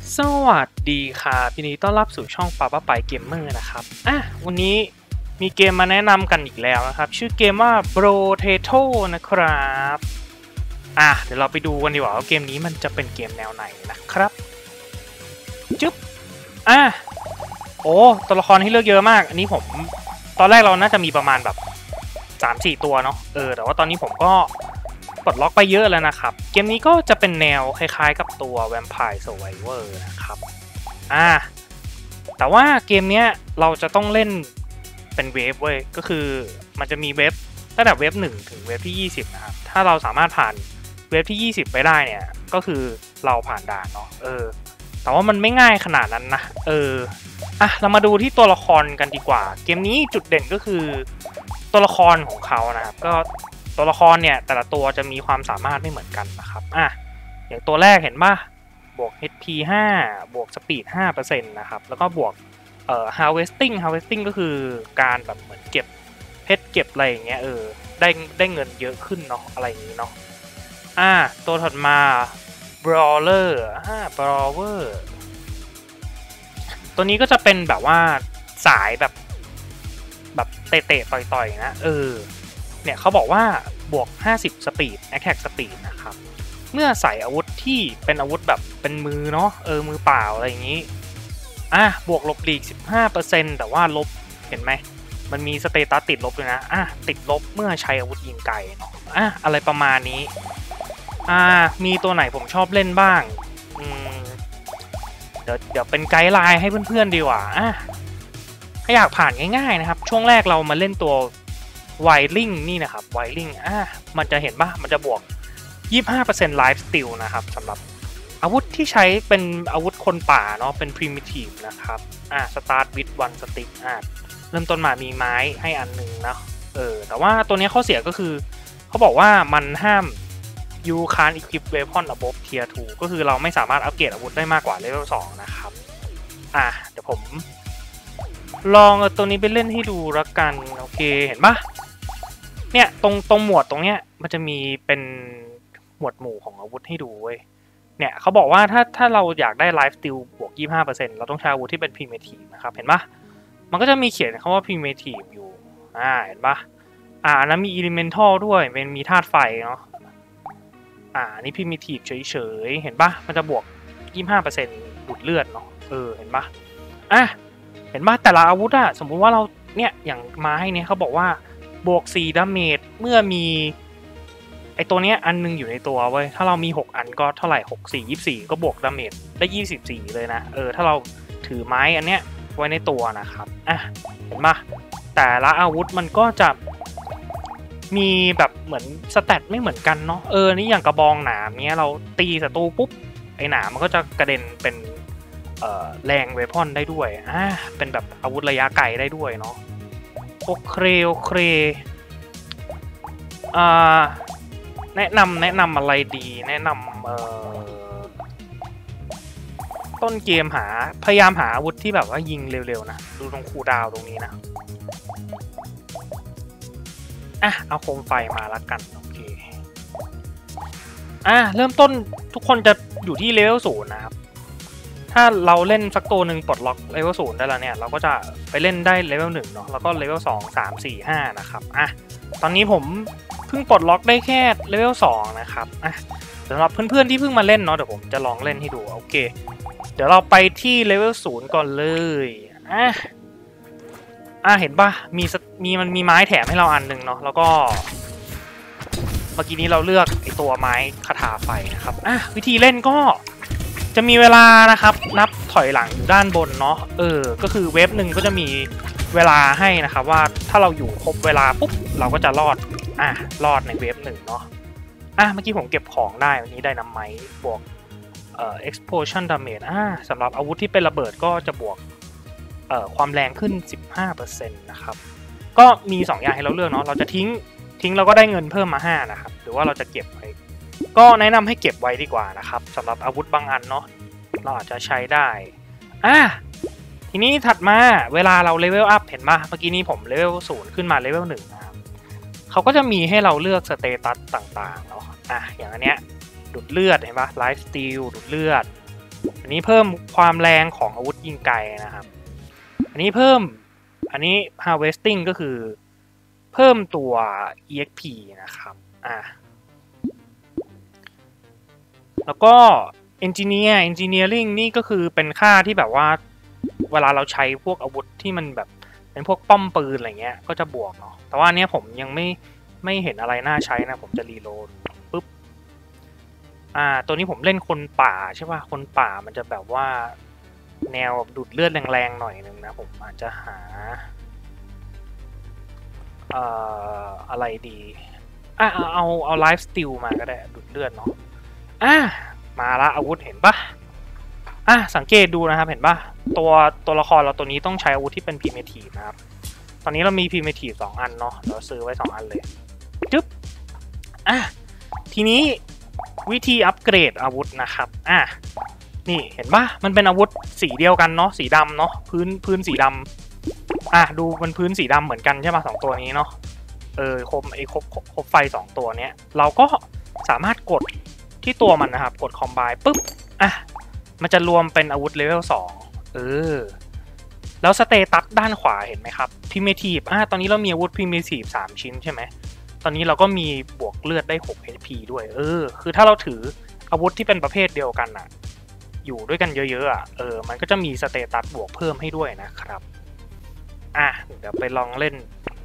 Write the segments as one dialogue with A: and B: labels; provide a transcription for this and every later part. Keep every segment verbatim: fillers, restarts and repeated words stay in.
A: สวัสดีครับยินดีต้อนรับสู่ช่องปาป้าไปเกมเมอร์นะครับอ่ะวันนี้มีเกมมาแนะนำกันอีกแล้วนะครับชื่อเกมว่า Brotato นะครับอ่ะเดี๋ยวเราไปดูกันดีกว่าว่าเกมนี้มันจะเป็นเกมแนวไหนนะครับจึ๊บอ่ะโอ้ตัวละครให้เลือกเยอะมากอันนี้ผมตอนแรกเราน่าจะมีประมาณแบบ สามสี่ ตัวเนาะเออแต่ว่าตอนนี้ผมก็ปลดล็อกไปเยอะแล้วนะครับเกมนี้ก็จะเป็นแนวคล้ายๆกับตัว Vampire Survivor นะครับอ่าแต่ว่าเกมเนี้ยเราจะต้องเล่นเป็นเวฟเว้ยก็คือมันจะมีเวฟตั้งแต่เวฟหนึ่งถึงเวฟที่ยี่สิบนะครับถ้าเราสามารถผ่านเวฟที่ยี่สิบไปได้เนี่ยก็คือเราผ่านด่านเนาะเออแต่ว่ามันไม่ง่ายขนาดนั้นนะเอออ่ะเรามาดูที่ตัวละครกันดีกว่าเกมนี้จุดเด่นก็คือตัวละครของเขานะครับก็ตัวละครเนี่ยแต่ละตัวจะมีความสามารถไม่เหมือนกันนะครับอ่ะอย่างตัวแรกเห็นป่ะบวก เอช พี ห้า บวก Speed ห้าเปอร์เซ็นต์ นะครับแล้วก็บวกเอ่อ harvesting harvesting ก็คือการแบบเหมือนเก็บเพชรเก็บอะไรอย่างเงี้ยเออได้ได้เงินเยอะขึ้นเนาะอะไรอย่างงี้เนาะอ่ะตัวถัดมา brawler อ่า brawler ตัวนี้ก็จะเป็นแบบว่าสายแบบแบบเตะๆต่อยๆนะเออเนี่ยเขาบอกว่าบวกห้าสิบ speed attack speed นะครับเมื่อใส่อาวุธที่เป็นอาวุธแบบเป็นมือเนาะเออมือเปล่าอะไรอย่างนี้อ่ะบวกลบหลีก สิบห้าเปอร์เซ็นต์ แต่ว่าลบเห็นไหมมันมีสเตตัสติดลบเลยนะอ่ะติดลบเมื่อใช้อาวุธยิงไกลเนาะอ่ะอะไรประมาณนี้อ่ามีตัวไหนผมชอบเล่นบ้างอืมเดี๋ยวเดี๋ยวเป็นไกด์ไลน์ให้เพื่อนๆดีกว่าอ่ะถ้าอยากผ่านง่ายๆนะครับช่วงแรกเรามาเล่นตัวไวลิงนี่นะครับไวลิงอ่ะมันจะเห็นป่ะมันจะบวก ยี่สิบห้าเปอร์เซ็นต์ Life Steal นะครับสำหรับอาวุธที่ใช้เป็นอาวุธคนป่าเนาะเป็น Primitive นะครับอ่ะ Start with one stick อ่ะเริ่มต้นมามีไม้ให้อันหนึ่งนะเออแต่ว่าตัวนี้ข้อเสียก็คือเขาบอกว่ามันห้าม you can't equip weapon above tier ทูก็คือเราไม่สามารถอัปเกรดอาวุธได้มากกว่าเลเวลสองนะครับอ่ะเดี๋ยวผมลองเอาตัวนี้ไปเล่นให้ดูละกันโอเคเห็นปะเนี่ยตรงตรงหมวดตรงเนี้ยมันจะมีเป็นหมวดหมู่ของอาวุธให้ดูเว้ยเนี่ยเขาบอกว่าถ้าถ้าเราอยากได้ Life Steal บวก ยี่สิบห้าเปอร์เซ็นต์ เราต้องใช้อาวุธที่เป็น Primitive นะครับเห็นปะมันก็จะมีเขียนคำว่า Primitive อยู่อ่าเห็นปะอ่านั้นมี Elemental ด้วยเป็นมีธาตุไฟเนาะอ่านี่ Primitive เฉยๆเห็นปะมันจะบวก ยี่สิบห้าเปอร์เซ็นต์ ดูดเลือดเนาะเออเห็นปะอ่ะเห็นปะแต่ละอาวุธอะสมมุติว่าเราเนี่ยอย่างไม้เนี่ยเขาบอกว่าบวกสี่ดาเมจเมื่อมีไอตัวเนี้ยอันนึงอยู่ในตัวเว้ยถ้าเรามีหกอันก็เท่าไหร่หก สี่ ยี่สิบสี่ก็บวกดาเมจได้ยี่สิบสี่เลยนะเออถ้าเราถือไม้อันเนี้ยไว้ในตัวนะครับอ่ะเห็นปะแต่ละอาวุธมันก็จะมีแบบเหมือนสแตทไม่เหมือนกันเนาะเออนี่อย่างกระบองหนามเนี้ยเราตีศัตรูปุ๊บไอหนามมันก็จะกระเด็นเป็นเอ่อแรงเวพอนได้ด้วยอ่าเป็นแบบอาวุธระยะไกลได้ด้วยเนาะโอเคโอเคอ่าแนะนำแนะนำอะไรดีแนะนำเอ่อต้นเกมหาพยายามหาอาวุธที่แบบว่ายิงเร็วๆนะดูตรงคูลดาวน์ตรงนี้นะอ่ะเอาโคมไฟมาแล้วกันโอเคอ่ะเริ่มต้นทุกคนจะอยู่ที่เลเวลศูนย์นะครับถ้าเราเล่นสักตัวหนึ่งปลดล็อกเลเวลศูนย์ได้แล้วเนี่ยเราก็จะไปเล่นได้เลเวลหนึ่งเนาะแล้วก็เลเวลสองสามสี่ห้านะครับอ่ะตอนนี้ผมเพิ่งปลดล็อกได้แค่เลเวลสองนะครับอ่ะสำหรับเพื่อนๆที่เพิ่งมาเล่นเนาะเดี๋ยวผมจะลองเล่นให้ดูโอเคเดี๋ยวเราไปที่เลเวลศูนย์ก่อนเลยอ่ะอ่ะเห็นป่ะมีมีมันมีไม้แถมให้เราอันหนึ่งเนาะแล้วก็เมื่อกี้นี้เราเลือกไอตัวไม้คาถาไฟนะครับอ่ะวิธีเล่นก็จะมีเวลานะครับนับถอยหลังอยู่ด้านบนเนาะเออก็คือเวฟหนึ่งก็จะมีเวลาให้นะครับว่าถ้าเราอยู่ครบเวลาปุ๊บเราก็จะรอดอ่ะรอดในเวฟหนึ่งเนาะอ่ะเมื่อกี้ผมเก็บของได้วันนี้ได้น้ำไม้บวกเอ่อ explosion damage อ่ะสำหรับอาวุธที่เป็นระเบิดก็จะบวกเอ่อความแรงขึ้น สิบห้าเปอร์เซ็นต์ นะครับก็มีสองอย่างให้เราเลือกเนาะเราจะทิ้งทิ้งเราก็ได้เงินเพิ่มมาห้านะครับหรือว่าเราจะเก็บไว้ก็แนะนำให้เก็บไว้ดีกว่านะครับสำหรับอาวุธบางอันเนาะเราอาจจะใช้ได้อ่ะทีนี้ถัดมาเวลาเราเลเวลอัพเห็นป่ะเมื่อกี้นี้ผมเลเวลศูนย์ขึ้นมาเลเวลหนึ่งนะครับเขาก็จะมีให้เราเลือกสเตตัสต่างๆเนาะอ่ะอย่างอันเนี้ยดูดเลือดเห็นป่ะไลฟ์สตีลดูดเลือดอันนี้เพิ่มความแรงของอาวุธยิงไกลนะครับอันนี้เพิ่มอันนี้ harvesting ก็คือเพิ่มตัว อี เอ็กซ์ พี นะครับอ่ะแล้วก็ engineer engineering นี่ก็คือเป็นค่าที่แบบว่าเวลาเราใช้พวกอาวุธที่มันแบบเป็นพวกป้อมปืนอะไรเงี้ยก็จะบวกเนาะแต่ว่าอันเนี้ยผมยังไม่ไม่เห็นอะไรน่าใช้นะผมจะรีโหลดปุ๊บอ่าตัวนี้ผมเล่นคนป่าใช่ป่ะคนป่ามันจะแบบว่าแนวดูดเลือดแรงๆหน่อยนึงนะผมอาจจะหาเอ่ออะไรดีอ่ะเอาเอาเอาไลฟ์สติลมาก็ได้ดูดเลือดเนาะอ่ะมาละอาวุธเห็นปะอ่ะสังเกตดูนะครับเห็นปะตัวตัวละครเราตัวนี้ต้องใช้อาวุธที่เป็น primitive นะครับตอนนี้เรามี primitive สองอันเนาะเราซื้อไว้สองอันเลยจึ๊บอ่ะทีนี้วิธีอัปเกรดอาวุธนะครับอ่ะนี่เห็นปะมันเป็นอาวุธสีเดียวกันเนาะสีดำเนาะพื้นพื้นสีดำอ่ะดูมันพื้นสีดำเหมือนกันใช่ป่ะสองตัวนี้เนาะเออคมไอ้ครบครบไฟสองตัวเนี้ยเราก็สามารถกดที่ตัวมันนะครับกดคอมไบปุ๊บอ่ะมันจะรวมเป็นอาวุธเลเวลสองเออแล้วสเตตัสด้านขวาเห็นไหมครับพิเมทีฟอ่ะตอนนี้เรามีอาวุธพิเมทีฟสามชิ้นใช่ไหมตอนนี้เราก็มีบวกเลือดได้หก เอช พี ด้วยเออคือถ้าเราถืออาวุธที่เป็นประเภทเดียวกันอ่ะอยู่ด้วยกันเยอะๆอ่ะเออมันก็จะมีสเตตัสบวกเพิ่มให้ด้วยนะครับอ่ะเดี๋ยวไปลองเล่น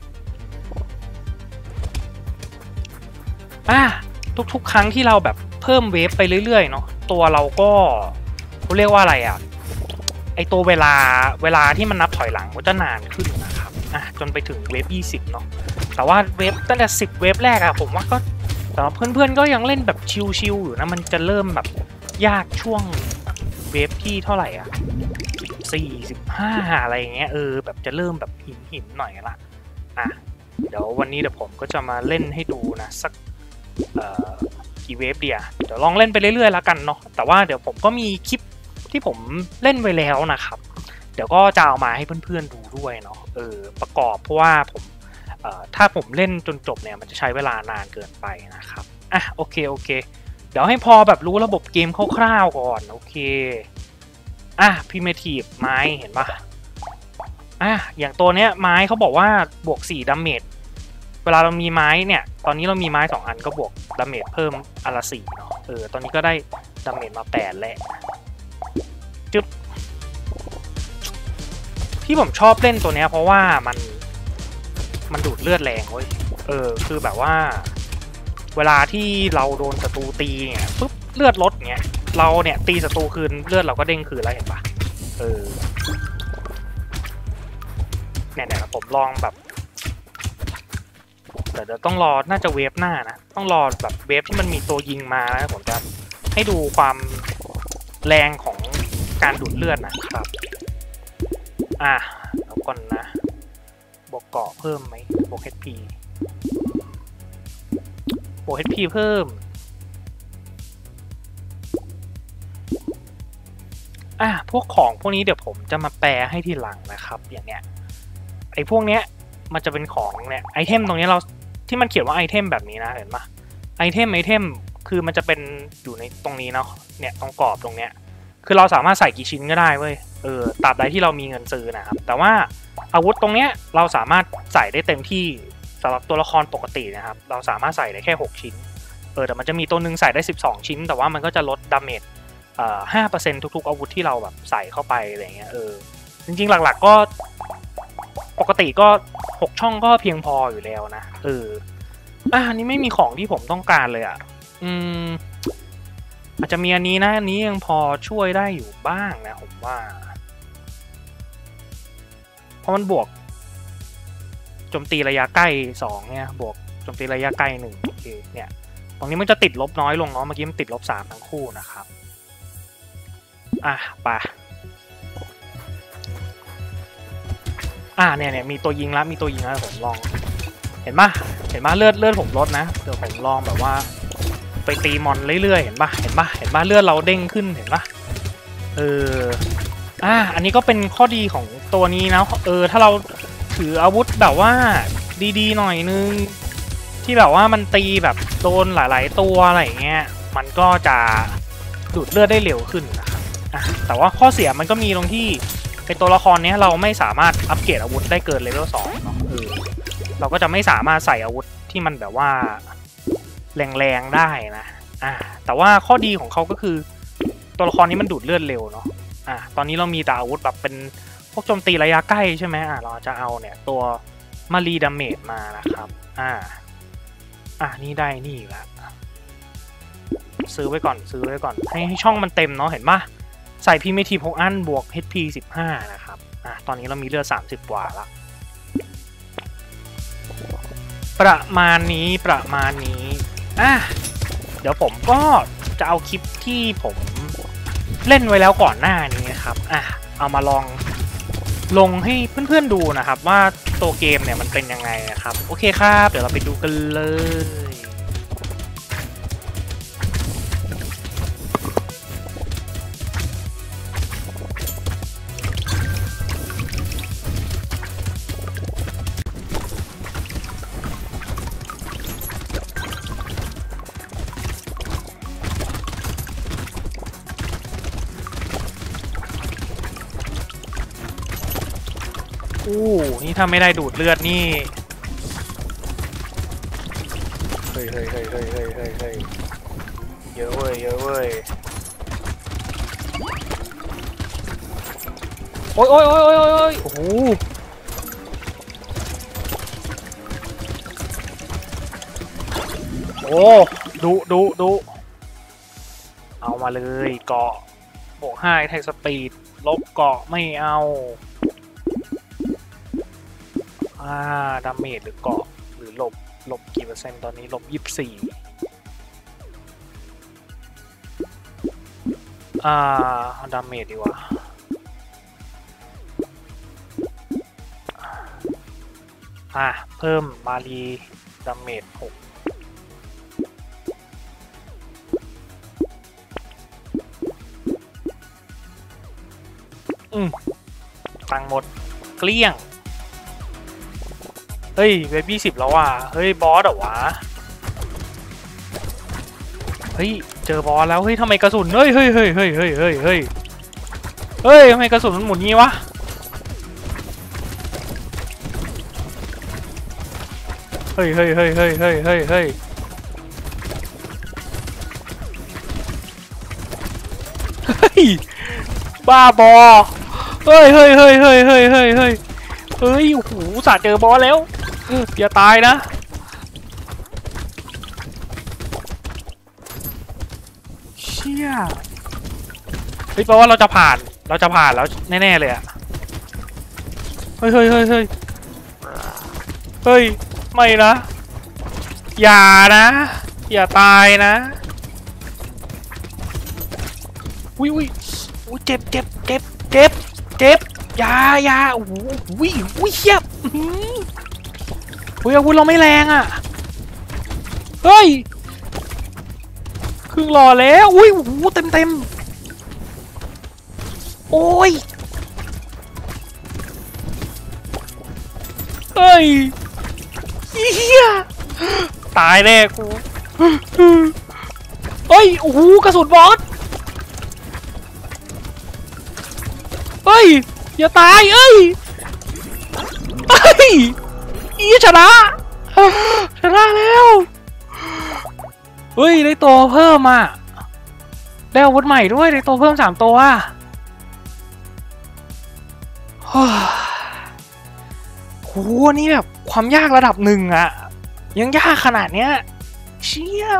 A: อ่ะทุกๆครั้งที่เราแบบเพิ่มเวฟไปเรื่อยๆเนาะตัวเราก็เขาเรียกว่าอะไรอ่ะไอตัวเวลาเวลาที่มันนับถอยหลังก็จะนานขึ้นนะครับอ่ะจนไปถึงเวฟยี่สิบเนาะแต่ว่าเวฟตั้งแต่สิบเวฟแรกอะผมว่าก็แต่เพื่อนๆก็ยังเล่นแบบชิลๆอยู่นะมันจะเริ่มแบบยากช่วงเวฟที่เท่าไหร่อ่ะสี่สิบห้าอะไรอย่างเงี้ยเออแบบจะเริ่มแบบหินหินหน่อยละอ่ะเดี๋ยววันนี้เดี๋ยวผมก็จะมาเล่นให้ดูนะสักเอ่อกี่เวฟเดียวเดี๋ยวลองเล่นไปเรื่อยๆแล้วกันเนาะแต่ว่าเดี๋ยวผมก็มีคลิปที่ผมเล่นไว้แล้วนะครับเดี๋ยวก็จะเอามาให้เพื่อนๆดูด้วยเนาะเออประกอบเพราะว่าผมเอ่อถ้าผมเล่นจนจบเนี่ยมันจะใช้เวลานานเกินไปนะครับอ่ะโอเคโอเคเดี๋ยวให้พอแบบรู้ระบบเกมคร่าวๆก่อนโอเคอ่ะ primitive ไม้เห็นปะอ่ะอย่างตัวเนี้ยไม้เขาบอกว่าบวกสี่ดาเมจเวลาเรามีไม้เนี่ยตอนนี้เรามีไม้สองอันก็บวกดาเมจเพิ่มอันละสี่เนาะเออตอนนี้ก็ได้ดาเมจมาแปดแล้วจึ๊บที่ผมชอบเล่นตัวเนี้ยเพราะว่ามันมันดูดเลือดแรงเว้ยเออคือแบบว่าเวลาที่เราโดนศัตรูตีเนี่ยปุ๊บเลือดลดเงี้ยเราเนี่ยตีศัตรูคืนเลือดเราก็เด้งคืนแล้วเห็นปะเออเนี่ยเนี่ยผมลองแบบแต่เดี๋ยวต้องรอน่าจะเวฟหน้านะต้องรอแบบเวฟที่มันมีตัวยิงมานะผมจะให้ดูความแรงของการดูดเลือดนะครับอ่ะแล้วก่อนนะบวกเกาะเพิ่มไหมบวก เอช พี บวก เอช พี เพิ่มอ่ะพวกของพวกนี้เดี๋ยวผมจะมาแปลให้ทีหลังนะครับอย่างเนี้ยไอ้พวกเนี้ยมันจะเป็นของเนี่ยไอเทมตรงนี้เราที่มันเขียนว่าไอเทมแบบนี้นะเห็นปะไอเทมไอเทมคือมันจะเป็นอยู่ในตรงนี้เนาะเนี่ยตรงกรอบตรงเนี้ยคือเราสามารถใส่กี่ชิ้นก็ได้เว้ยเออตราบใดที่เรามีเงินซื้อนะครับแต่ว่าอาวุธตรงเนี้ยเราสามารถใส่ได้เต็มที่สำหรับตัวละครปกตินะครับเราสามารถใส่ได้แค่หกชิ้นเออแต่มันจะมีตัวหนึ่งใส่ได้สิบสองชิ้นแต่ว่ามันก็จะลดดาเมจเอ่อ ห้าเปอร์เซ็นต์ ทุกๆอาวุธที่เราแบบใส่เข้าไปอะไรเงี้ยเออจริงๆหลักๆก็ปกติก็หกช่องก็เพียงพออยู่แล้วนะเอออ่ะอันนี้ไม่มีของที่ผมต้องการเลยอ่ะอืมอาจจะมีอันนี้นะอันนี้ยังพอช่วยได้อยู่บ้างนะผมว่าเพราะมันบวกโจมตีระยะใกล้สองเนี่ยบวกโจมตีระยะใกล้หนึ่งโอเคเนี่ยตรงนี้มันจะติดลบน้อยลงเนาะเมื่อกี้มันติดลบสามทั้งคู่นะครับอ่ะไปอ่ะเนี่ยเนี่ยมีตัวยิงแล้วมีตัวยิงแล้วผมลองเห็นปะเห็นปะเลือดเลือดผมลดนะเดี๋ยวผมลองแบบว่าไปตีมอนเรื่อยๆเห็นปะเห็นปะเห็นปะเลือดเราเด้งขึ้นเห็นปะเอออ่ะอันนี้ก็เป็นข้อดีของตัวนี้นะเออถ้าเราถืออาวุธแบบว่าดีๆหน่อยนึงที่แบบว่ามันตีแบบโดนหลายๆตัวอะไรอย่างเงี้ยมันก็จะดูดเลือดได้เร็วขึ้นนะครับอ่ะแต่ว่าข้อเสียมันก็มีตรงที่ไอตัวละครนี้เราไม่สามารถอัปเกรดอาวุธได้เกินเลเวลสองเนาะเออเราก็จะไม่สามารถใส่อาวุธที่มันแบบว่าแรงๆได้นะอ่ะแต่ว่าข้อดีของเขาก็คือตัวละครนี้มันดูดเลือดเร็วเนาะอ่ะตอนนี้เรามีแต่อาวุธแบบเป็นพวกโจมตีระยะใกล้ใช่ไหมอ่ะเราจะเอาเนี่ยตัวมารีดาเมจมานะครับอ่าอ่ะนี่ได้นี่แล้วซื้อไว้ก่อนซื้อไว้ก่อนให้ให้ช่องมันเต็มเนาะเห็นปะใส่พีเมทีพกอันบวก เอช พี สิบห้านะครับอ่ะตอนนี้เรามีเลือดสามสิบกว่าละประมาณนี้ประมาณนี้อ่ะเดี๋ยวผมก็จะเอาคลิปที่ผมเล่นไว้แล้วก่อนหน้านี้นะครับอ่ะเอามาลองลงให้เพื่อนๆดูนะครับว่าตัวเกมเนี่ยมันเป็นยังไงนะครับโอเคครับเดี๋ยวเราไปดูกันเลยอู้นี่ถ้าไม่ได้ดูดเลือดนี่เฮ้ยเฮ้ยเฮ้ยเฮ้ยเฮ้ยเฮ้ยเฮ้ยเยอะเว้ยเยอะเว้ยโอ้ยโอ้ยโอ้ยโอ้ยโอ้ยโอ้โหโอ้ดูดูดูเอามาเลยเกาะบวกห้าแท็กสปีดลบเกาะไม่เอาอ่าดาเมจหรือเกาะหรือลบลบกี่เปอร์เซ็นต์ตอนนี้ลบยี่สิบสี่อ่าดาเมจดีกว่าอ่าเพิ่มมารีดาเมจหกอืมตังหมดเกลี้ยงเฮ้ยเวฟยี่สิบแล้วว่ะเฮ้ยบอสเหรอวะเฮ้ยเจอบอสแล้วเฮ้ยทำไมกระสุนเฮ้ยเฮ้ยเฮ้ยเฮ้ยเฮ้ยเฮ้ยเฮ้ยเฮ้ยทำไมกระสุนมันหมุนงี้วะเฮ้ยเฮ้ยเฮ้ยเฮ้ยเฮ้ยเฮ้ยเฮ้ยเฮ้ยบ้าบอเฮ้ยเฮ้ยเฮ้ยเฮ้ยเฮ้ยเฮ้ยเฮ้ยเฮ้ยโอ้โหสาเจอบอสแล้วอย่าตายนะเชี่ยเฮ้ยแปลว่าเราจะผ่านเราจะผ่านแล้วแน่ๆเลยอะเฮ้ยเฮ้ยเฮ้ยเฮ้ยเฮ้ยไม่นะอย่านะอย่าตายนะวิวิวิเจ็บเจ็บเจ็บเจ็บเจ็บยายาโอ้โหวิวิเชี่ยเฮ้ยอาวุธเราไม่แรงอ่ะเฮ้ยครึ่งหล่อแล้วอุ้ยโอ้โหเต็มเต็มโอ้ยเฮ้ยเฮียตายแน่กูเฮ้ยโอ้โหกระสุนบอสเฮ้ยอย่าตายเอ้ยเฮ้ยอีชนะชนะแล้วเฮ้ยได้ตัวเพิ่มอ่ะได้อาวุธใหม่ด้วยได้ตัวเพิ่มสามตัวโหนี่แบบความยากระดับหนึ่งอะยังยากขนาดเนี้ยเชี่ย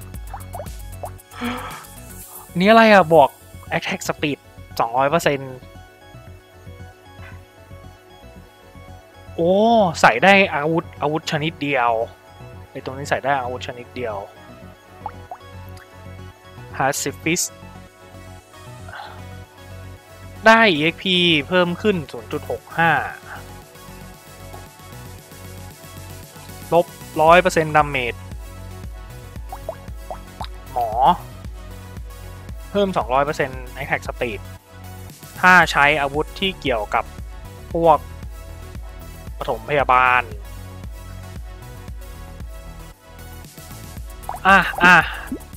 A: นี่อะไรอะบอก attack speed สองร้อยเปอร์เซ็นต์ โอ้ใส่ได้อาวุธอาวุธชนิดเดียวในตรงนี้ใส่ได้อาวุธชนิดเดียว Pacifist ได้ อี เอ็กซ์ พี เพิ่มขึ้น ศูนย์จุดหกห้า ลบ หนึ่งร้อยเปอร์เซ็นต์ ดาเมจหมอเพิ่ม สองร้อยเปอร์เซ็นต์ attack speed ถ้าใช้อาวุธที่เกี่ยวกับพวกปฐมพยาบาลอ่ะอ่ะ